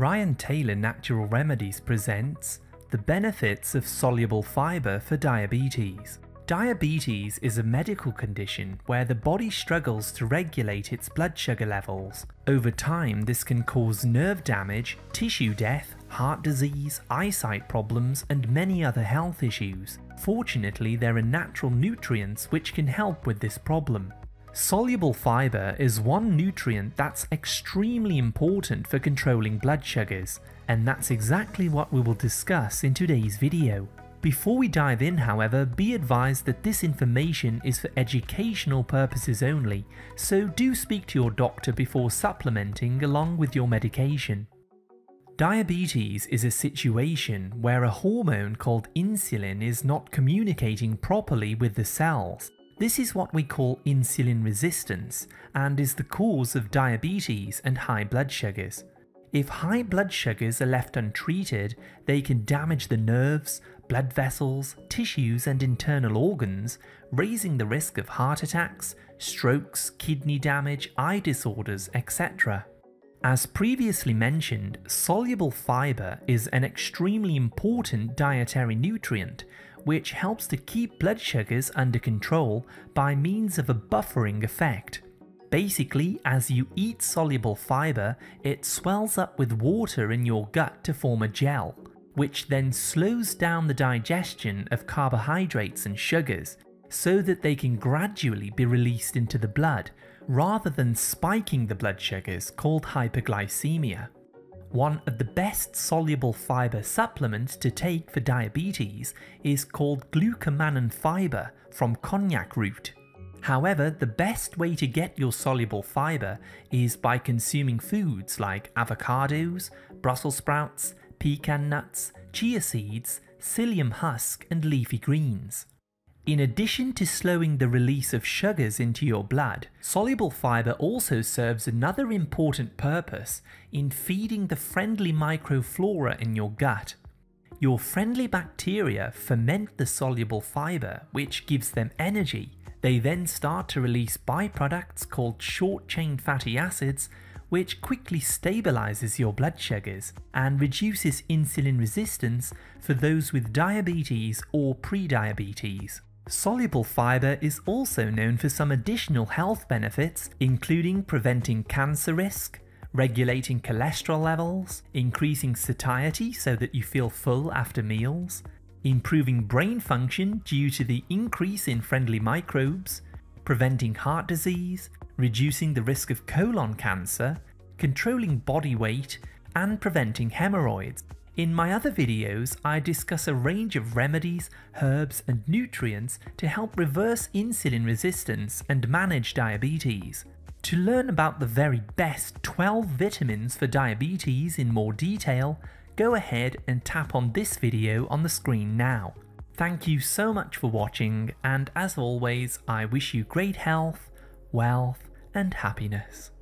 Ryan Taylor Natural Remedies presents the benefits of soluble fiber for diabetes. Diabetes is a medical condition where the body struggles to regulate its blood sugar levels. Over time, this can cause nerve damage, tissue death, heart disease, eyesight problems, and many other health issues. Fortunately, there are natural nutrients which can help with this problem. Soluble fiber is one nutrient that's extremely important for controlling blood sugars, and that's exactly what we will discuss in today's video. Before we dive in, however, be advised that this information is for educational purposes only, so do speak to your doctor before supplementing along with your medication. Diabetes is a situation where a hormone called insulin is not communicating properly with the cells. This is what we call insulin resistance and is the cause of diabetes and high blood sugars. If high blood sugars are left untreated, they can damage the nerves, blood vessels, tissues and internal organs, raising the risk of heart attacks, strokes, kidney damage, eye disorders, etc. As previously mentioned, soluble fiber is an extremely important dietary nutrient which helps to keep blood sugars under control by means of a buffering effect. Basically, as you eat soluble fiber, it swells up with water in your gut to form a gel, which then slows down the digestion of carbohydrates and sugars so that they can gradually be released into the blood, rather than spiking the blood sugars called hyperglycemia. One of the best soluble fiber supplements to take for diabetes is called glucomannan fiber from cognac root. However, the best way to get your soluble fiber is by consuming foods like avocados, Brussels sprouts, pecan nuts, chia seeds, psyllium husk and leafy greens. In addition to slowing the release of sugars into your blood, soluble fiber also serves another important purpose in feeding the friendly microflora in your gut. Your friendly bacteria ferment the soluble fiber, which gives them energy. They then start to release byproducts called short-chain fatty acids, which quickly stabilizes your blood sugars and reduces insulin resistance for those with diabetes or pre-diabetes. Soluble fiber is also known for some additional health benefits, including preventing cancer risk, regulating cholesterol levels, increasing satiety so that you feel full after meals, improving brain function due to the increase in friendly microbes, preventing heart disease, reducing the risk of colon cancer, controlling body weight, and preventing hemorrhoids. In my other videos, I discuss a range of remedies, herbs, and nutrients to help reverse insulin resistance and manage diabetes. To learn about the very best 12 vitamins for diabetes in more detail, go ahead and tap on this video on the screen now. Thank you so much for watching, and as always, I wish you great health, wealth, and happiness.